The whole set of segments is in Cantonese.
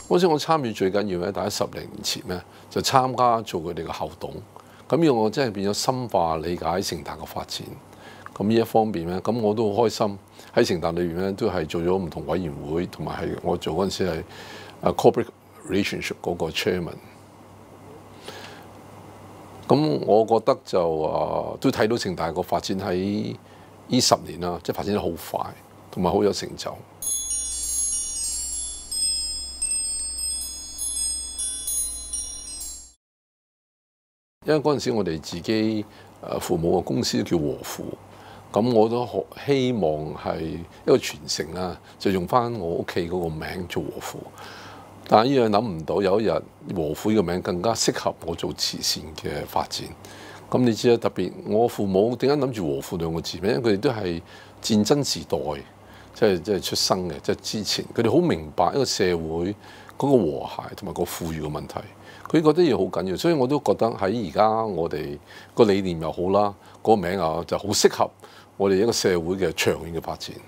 嗰陣我參與最緊要咧，大概10年前咧就參加做佢哋嘅校董，咁樣我真係變咗深化理解城大嘅發展。咁呢一方面咧，咁我都好開心喺城大裏邊咧，都係做咗唔同委員會，同埋係我做嗰陣時係corporate relationship 嗰個 chairman。咁我覺得就都睇到城大個發展喺呢10年啦，即係發展得好快，同埋好有成就。因為嗰陣時我哋自己父母嘅公司叫和富，咁我都希望係一個傳承啦，就用翻我屋企嗰個名做和富。但係呢樣諗唔到，有一日和富呢個名更加適合我做慈善嘅發展。咁你知啦，特別我父母點解諗住和富2個字咩？因為佢哋都係戰爭時代即係出生嘅，即係之前佢哋好明白一個社會嗰個和諧同埋個富裕嘅問題。佢覺得嘢好緊要，所以我都覺得喺而家我哋個理念又好啦，嗰個名就好適合我哋一個社會嘅長遠嘅發展。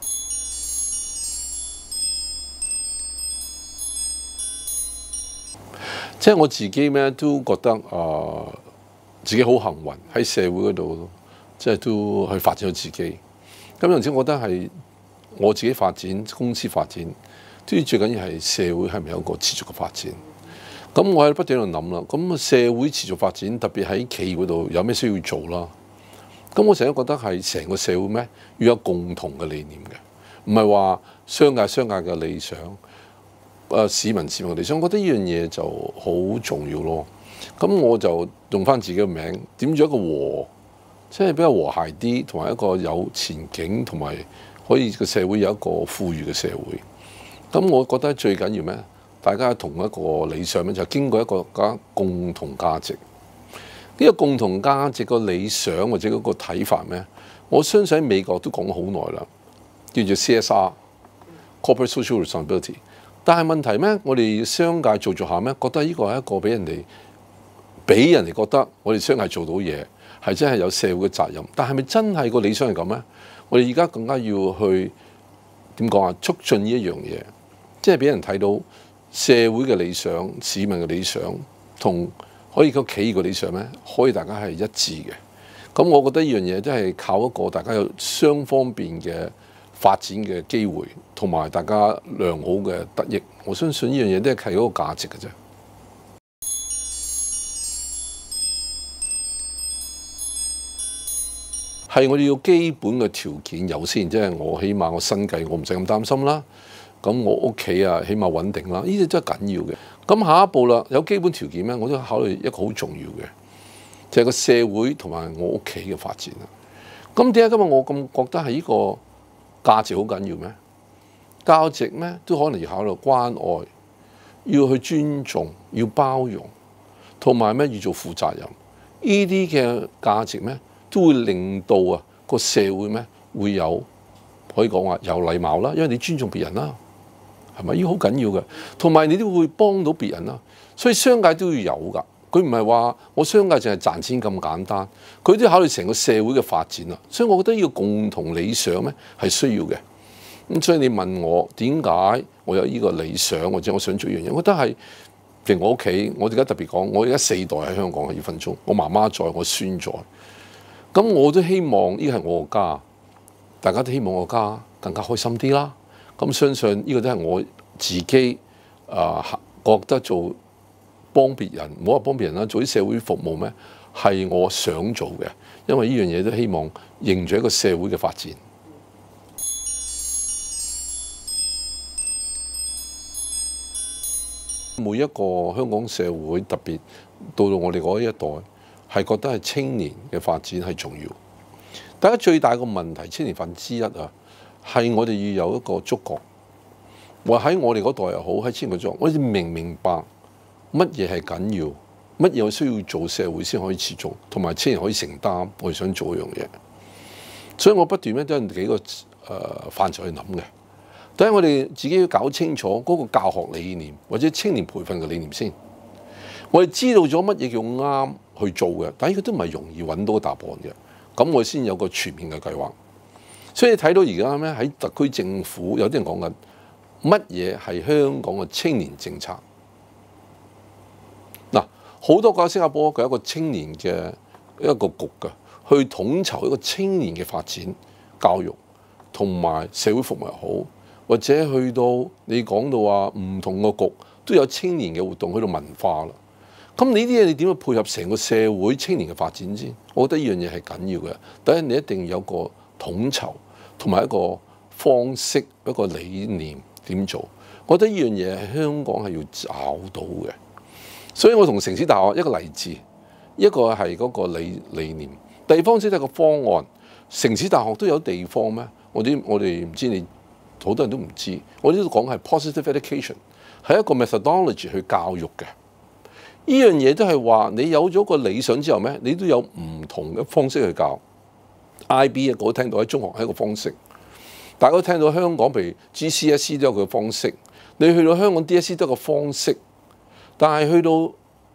即係我自己咩都覺得自己好幸運喺社會嗰度，即係都去發展咗自己。咁有陣時我覺得係我自己發展、公司發展，都最緊要係社會係咪有一個持續嘅發展。咁我喺不斷喺度諗啦，咁社會持續發展，特別喺企業嗰度有咩需要做啦？咁我成日覺得係成個社會咩要有共同嘅理念嘅，唔係話商界嘅理想，市民嘅理想。我覺得呢樣嘢就好重要咯。咁我就用翻自己嘅名，點咗一個和，即係比較和諧啲，同埋一個有前景，同埋可以個社會有一個富裕嘅社會。咁我覺得最緊要咩？大家同一個理想咧，就經過一個共同價值。呢個共同價值個理想或者嗰個睇法咩？我相信喺美國都講咗好耐啦，叫做 CSR（Corporate Social Responsibility）。但係問題咩？我哋商界做下咩？覺得呢個係一個俾人哋覺得我哋商界做到嘢係真係有社會嘅責任。但係咪真係個理想係咁咧？我哋而家更加要去點講促進呢一樣嘢，即係俾人睇到。社會嘅理想、市民嘅理想同可以個企業嘅理想咧，可以大家係一致嘅。咁我覺得呢樣嘢都係靠一個大家有雙方面嘅發展嘅機會，同埋大家良好嘅得益。我相信呢樣嘢都係係嗰個價值嘅啫。係我哋要基本嘅條件有先，即係我起碼我生計我唔使咁擔心啦。咁我屋企起碼穩定啦，呢啲真係緊要嘅。咁下一步啦，有基本條件咩？我都考慮一個好重要嘅，就係個社會同埋我屋企嘅發展啦。咁點解今日我咁覺得係呢個價值好緊要咩？價值咩都可能要考慮關愛，要去尊重，要包容，同埋咩要做負責任。呢啲嘅價值咩都會令到個社會咩會有可以講話有禮貌啦，因為你尊重別人啦。係咪？呢個好緊要嘅，同埋你都會幫到別人啦。所以商界都要有㗎，佢唔係話我商界淨係賺錢咁簡單，佢都要考慮成個社會嘅發展啦。所以我覺得呢個共同理想咧係需要嘅。咁所以你問我點解我有呢個理想或者我想做一樣嘢，我覺得係譬如我屋企，我而家特別講，我而家4代喺香港嘅2分鐘，我媽媽在，我孫在，咁我都希望呢個係我個家，大家都希望我個家更加開心啲啦。咁相信呢個都係我自己覺得做幫別人，唔好話幫別人啦，做啲社會服務咩係我想做嘅，因為呢樣嘢都希望凝聚一個社會嘅發展。每一個香港社會，特別到我哋嗰一代，係覺得係青年嘅發展係重要。大家最大個問題，青年發展之一係我哋要有一個觸覺，或喺我哋嗰代又好，喺青年嗰代，我哋明白乜嘢係緊要，乜嘢我需要做社會先可以持續，同埋青年可以承擔我哋想做一樣嘢。所以我不斷咧都有幾個範疇去諗嘅。第一，我哋自己要搞清楚嗰個教學理念或者青年培訓嘅理念先。我哋知道咗乜嘢叫啱去做嘅，但係呢個都唔係容易揾到個答案嘅。咁我先有個全面嘅計劃。所以你睇到而家咩喺特區政府有啲人講緊乜嘢係香港嘅青年政策。嗱，好多國家新加坡佢有一個青年嘅一個局㗎，去統籌一個青年嘅發展、教育同埋社會服務又好，或者去到你講到話唔同個局都有青年嘅活動，去到文化啦。咁呢啲嘢你點樣配合成個社會青年嘅發展先？我覺得呢樣嘢係緊要嘅。第一，你一定有個統籌同埋一個方式、一個理念點做。我覺得呢樣嘢係香港係要找到嘅。所以我同城市大學一個例子，一個係嗰個理念，第二方式係個方案。城市大學都有地方咩？我哋唔知，你好多人都唔知。我呢度講係 positive education， 係一個 methodology 去教育嘅。呢樣嘢都係話你有咗個理想之後咩？你都有唔同嘅方式去教。IB 我聽到喺中學係一個方式，大家都聽到香港譬如 GCSE 都有佢嘅方式，你去到香港 DSE 都有個方式，但係去到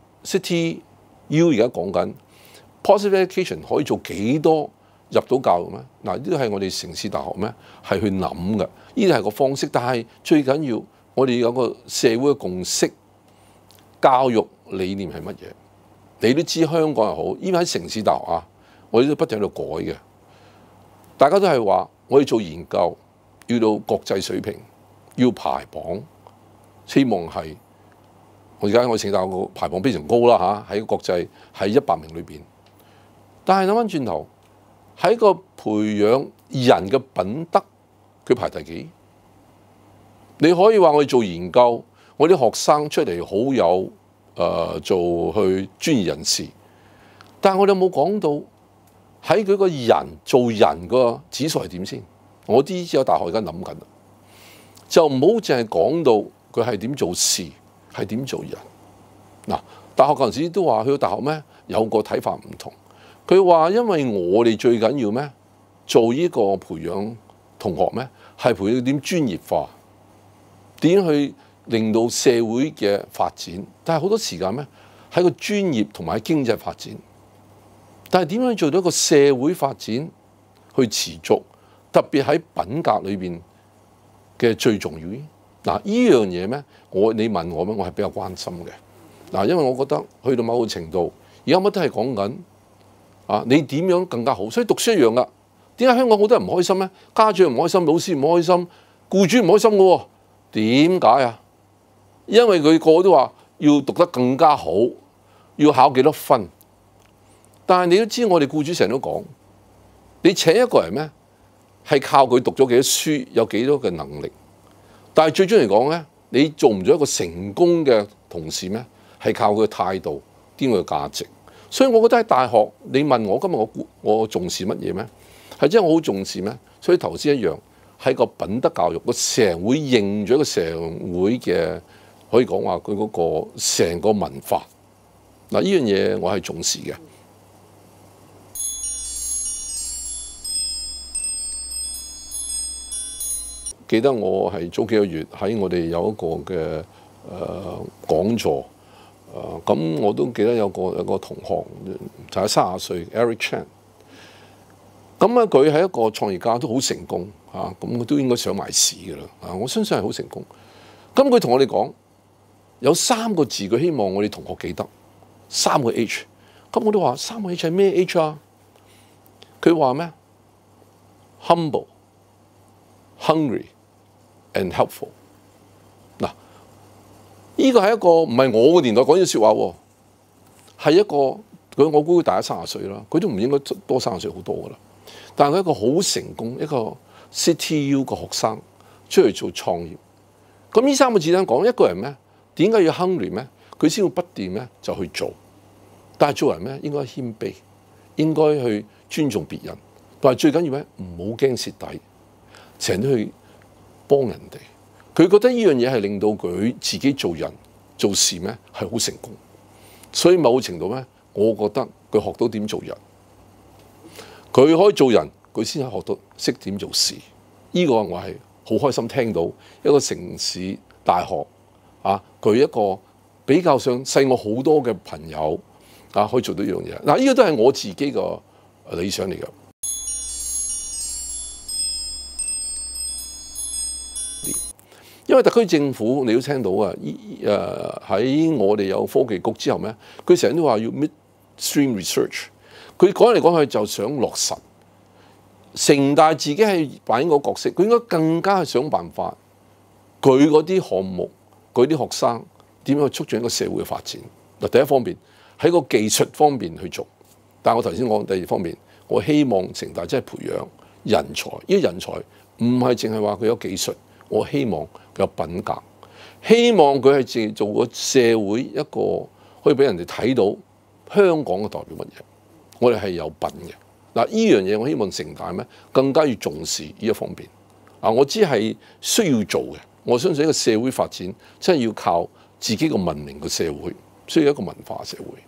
City U 而家講緊 positive education 可以做幾多入到教育咩？嗱，呢啲係我哋城市大學咩係去諗嘅，呢啲係個方式，但係最緊要我哋有個社會嘅共識，教育理念係乜嘢？你都知香港又好，依家喺城市大學啊，我哋都不斷喺度改嘅。大家都係話，我哋做研究要到國際水平，要排榜，希望係我而家我城市大學個排榜非常高啦嚇，喺國際喺100名裏邊。但係諗翻轉頭，喺個培養人嘅品德，佢排第幾？你可以話我哋做研究，我啲學生出嚟好有做去專業人士，但係我哋有冇講到喺佢個人做人個指數係點先？我啲有大學而家諗緊，就唔好淨係講到佢係點做事，係點做人。嗱，大學嗰陣時都話去到大學咩有個睇法唔同。佢話因為我哋最緊要咩做呢個培養同學咩係培養點專業化，點去令到社會嘅發展，但係好多時間咩喺個專業同埋經濟發展，但係點樣做到一個社會發展去持續，特別喺品格裏邊嘅最重要。嗱，呢樣嘢咩？你問我咩？我係比較關心嘅。嗱，因為我覺得去到某個程度，而家乜都係講緊你點樣更加好？所以讀書一樣噶。點解香港好多人唔開心咧？家長唔開心，老師唔開心，僱主唔開心嘅喎？點解啊？因為佢個個都話要讀得更加好，要考幾多分。但係你都知，我哋僱主成日都講，你請一個人咩係靠佢讀咗幾多書，有幾多嘅能力。但係最終嚟講咧，你做唔咗一個成功嘅同事咩？係靠佢嘅態度，兼佢嘅價值。所以我覺得喺大學，你問我今日我重視乜嘢咩？係真係我好重視咩？所以頭先一樣喺個品德教育，個社會認咗個社會嘅，可以講話佢嗰個成個文化。嗱，呢樣嘢我係重視嘅。記得我係早幾個月喺我哋有一個嘅講座。咁我都記得有個同學就係30歲 Eric Chan， 咁啊佢係一個創業家，都好成功嚇，咁佢都應該上埋市㗎啦。我相信係好成功。咁佢同我哋講有3個字，佢希望我哋同學記得3個 H。咁我都話3個 H 係咩 H 啊？佢話咩 ？Humble、hungry and helpful。呢個係一個唔係我個年代講嘅説話喎，係一個我估佢大家30歲啦，佢都唔應該多30歲好多噶啦。但係佢一個好成功一個 CTU 嘅學生出去做創業。咁呢3個字咧講一個人咩？點解要 hungry 咩？佢先會不斷咧就去做。但係做人咩？應該謙卑，應該去尊重別人。但係最緊要咩？唔好驚蝕底，成日都去幫人哋。佢覺得呢樣嘢係令到佢自己做人做事咩係好成功，所以某程度咩，我覺得佢學到點做人，佢可以做人，佢先係學到識點做事。呢個我係好開心聽到一個城市大學佢一個比較上細我好多嘅朋友可以做到呢樣嘢。嗱，呢個都係我自己個理想嚟㗎。 因為特區政府你都聽到啊，喺我哋有科技局之後咩，佢成日都話要 midstream research， 佢講嚟講去就想落實。城大自己係扮演個角色，佢應該更加係想辦法，佢嗰啲項目，佢啲學生點樣去促進一個社會嘅發展。嗱，第一方面喺個技術方面去做，但係我頭先講第二方面，我希望城大真係培養人才，呢啲人才唔係淨係話佢有技術，我希望佢有品格，希望佢係淨做個社會一個可以俾人哋睇到香港嘅代表乜嘢，我哋係有品嘅。嗱，呢樣嘢我希望城大咩更加要重視呢一方面。我知係需要做嘅，我相信一個社會發展真係要靠自己個文明嘅社會，需要一個文化社會。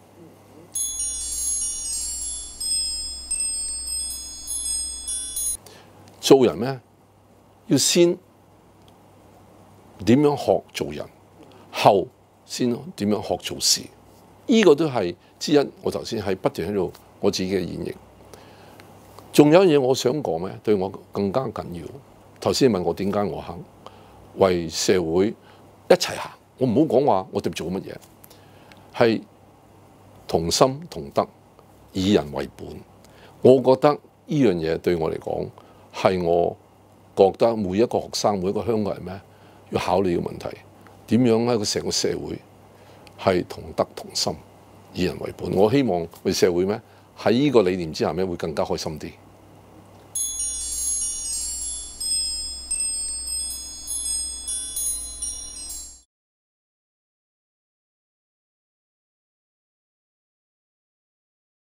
做人咩要先點樣學做人，後先點樣學做事。呢個都係之一。我頭先係不斷喺度我自己嘅演繹。仲有嘢我想講咩？對我更加緊要。頭先問我點解我肯為社會一齊行，我唔好講話我哋做乜嘢，係同心同德，以人為本。我覺得呢樣嘢對我嚟講係我覺得每一個學生、每一個香港人咩要考慮嘅問題，點樣喺個成個社會係同德同心，以人為本。我希望為社會咩喺呢個理念之下咩會更加開心啲。